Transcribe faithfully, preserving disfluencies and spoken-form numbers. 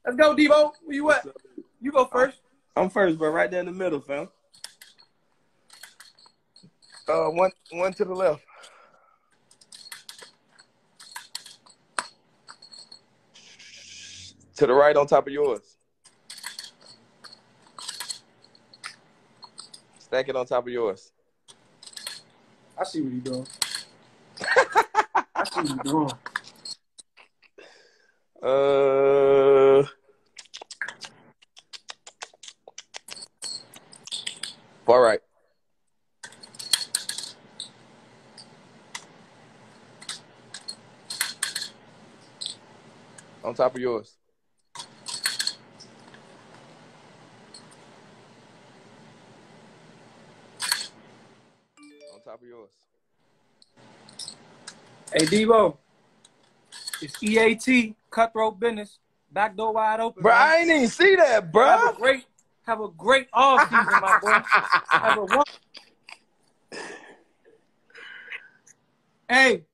Let's go, Deebo. Where you at? You go first. I'm first, bro. Right there in the middle, fam. Uh, one, one to the left. To the right on top of yours. Stack it on top of yours. I see what you're doing. I see what you're doing. Uh, far right. On top of yours. On top of yours. Hey, Deebo. It's E A T, cutthroat business. Back door wide open. Bro, man. I ain't even see that, bro. Have a great, have a great off season, my boy. Have a one. Hey.